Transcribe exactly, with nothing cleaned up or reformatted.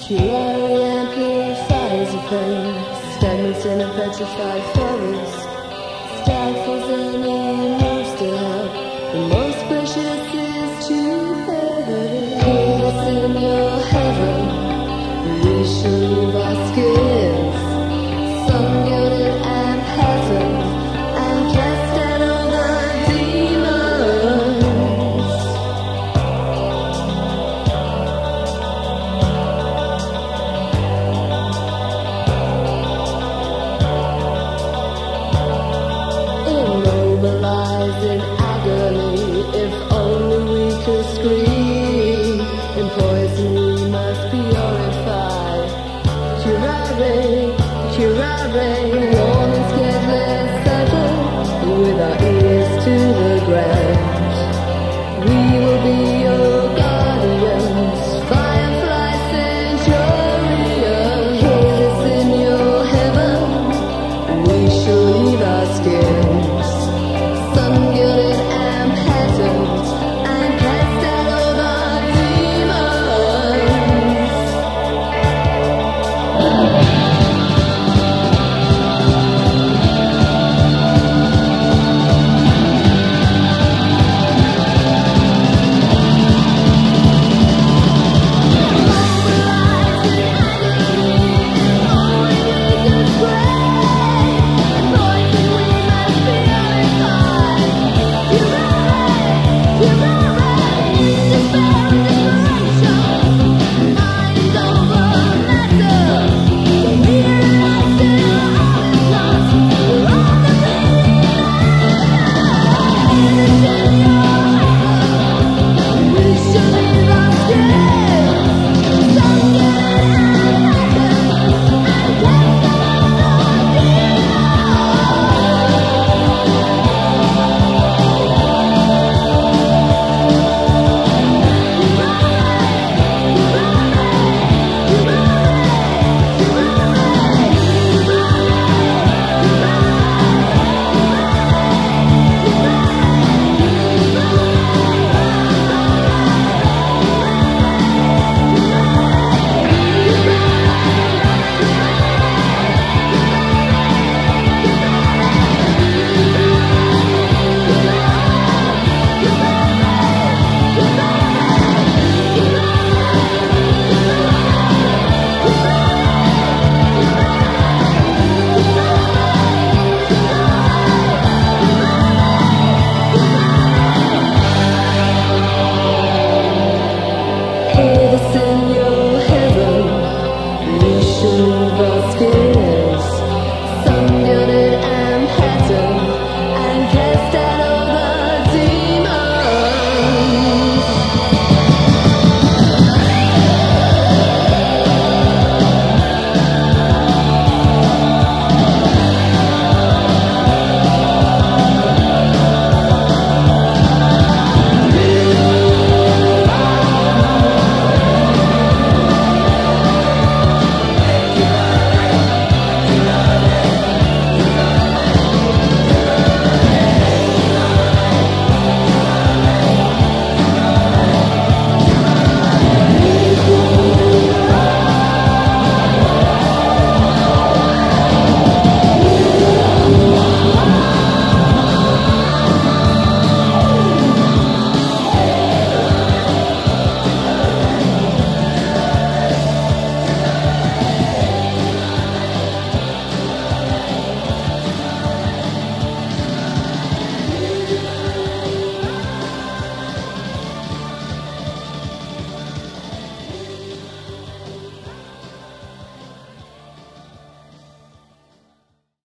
Curare and purifies the pain, stagnants in a petrified forest, stifles any moves to help. The most precious is to hurt. Heal us in your heaven, we shall leave our skins, sun-gilded and peasant, and cast out all the demons. Immobilized in agony, if only we could scream. In poison we must purify. Curare, curare,